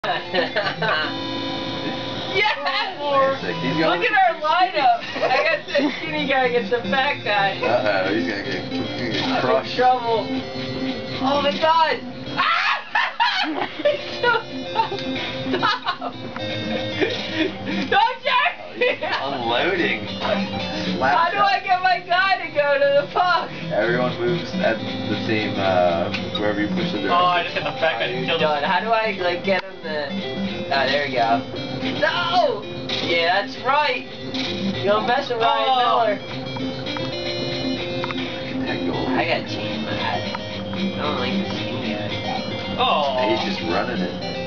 Yeah! Look at our lineup! I got the skinny guy against the fat guy. Uh-oh, he's gonna get crushed. I'm in trouble. Oh my god! Ah! Stop! Don't check! Unloading. How do I get my guy to go to the puck? Everyone moves at the same, wherever you push the direction. Oh, I just hit the back. I killed him. How do I, like, get him to... Oh, there we go. No! Yeah, that's right. You don't mess with Ryan Miller. Look at that goal. I gotta change my hat. I don't like the skinny guy. Oh. He's just running it.